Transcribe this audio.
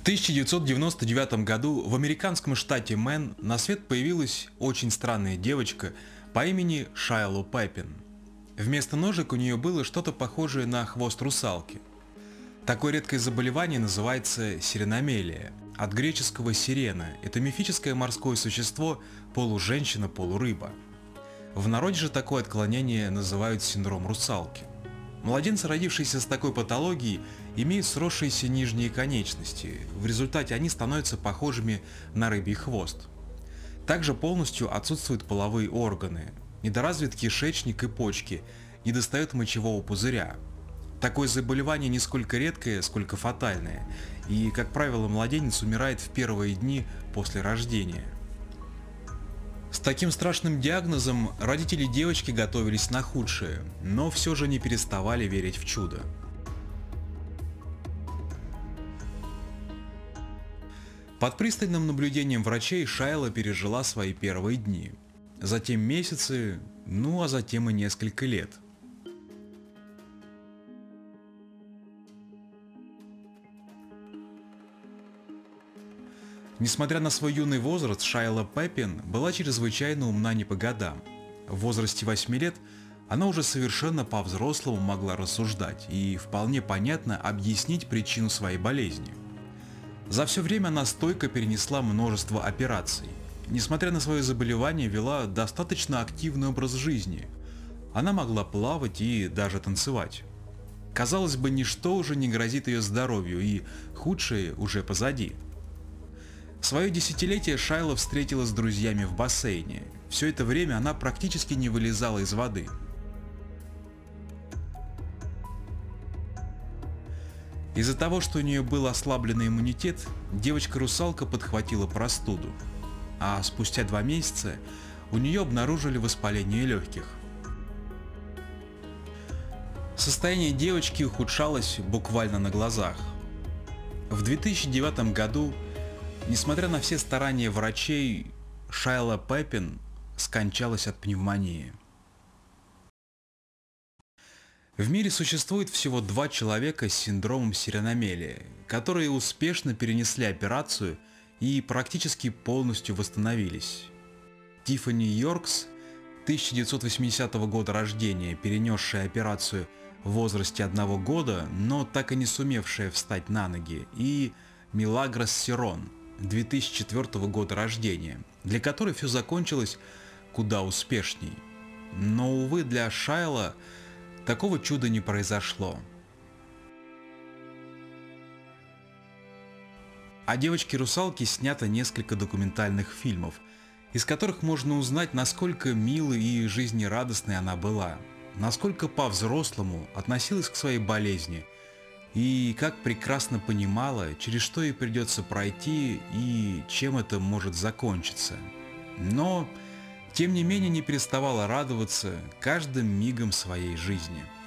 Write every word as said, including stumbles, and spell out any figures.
тысяча девятьсот девяносто девятом году в американском штате Мэн на свет появилась очень странная девочка по имени Шайла Пеппин. Вместо ножек у нее было что-то похожее на хвост русалки. Такое редкое заболевание называется сиреномелия, от греческого сирена. Это мифическое морское существо, полуженщина, полурыба. В народе же такое отклонение называют синдром русалки. Младенцы, родившиеся с такой патологией, имеют сросшиеся нижние конечности. В результате они становятся похожими на рыбий хвост. Также полностью отсутствуют половые органы, недоразвит кишечник и почки, недостает мочевого пузыря. Такое заболевание не сколько редкое, сколько фатальное, и, как правило, младенец умирает в первые дни после рождения. С таким страшным диагнозом родители девочки готовились на худшее, но все же не переставали верить в чудо. Под пристальным наблюдением врачей Шайла пережила свои первые дни, затем месяцы, ну а затем и несколько лет. Несмотря на свой юный возраст, Шайла Пеппин была чрезвычайно умна не по годам. В возрасте восьми лет она уже совершенно по-взрослому могла рассуждать и вполне понятно объяснить причину своей болезни. За все время она стойко перенесла множество операций. Несмотря на свое заболевание, вела достаточно активный образ жизни. Она могла плавать и даже танцевать. Казалось бы, ничто уже не грозит ее здоровью, и худшее уже позади. Свое десятилетие Шайла встретила с друзьями в бассейне. Все это время она практически не вылезала из воды. Из-за того, что у нее был ослабленный иммунитет, девочка-русалка подхватила простуду, а спустя два месяца у нее обнаружили воспаление легких. Состояние девочки ухудшалось буквально на глазах. В две тысячи девятом году, несмотря на все старания врачей, Шайла Пеппин скончалась от пневмонии. В мире существует всего два человека с синдромом сиреномелии, которые успешно перенесли операцию и практически полностью восстановились. Тиффани Йоркс, тысяча девятьсот восьмидесятого года рождения, перенесшая операцию в возрасте одного года, но так и не сумевшая встать на ноги, и Милагрос Сирон, две тысячи четвёртого года рождения, для которой все закончилось куда успешней. Но, увы, для Шайла такого чуда не произошло. О девочке-русалке снято несколько документальных фильмов, из которых можно узнать, насколько милой и жизнерадостной она была, насколько по-взрослому относилась к своей болезни, и как прекрасно понимала, через что ей придется пройти и чем это может закончиться. Но, тем не менее, не переставала радоваться каждым мигом своей жизни.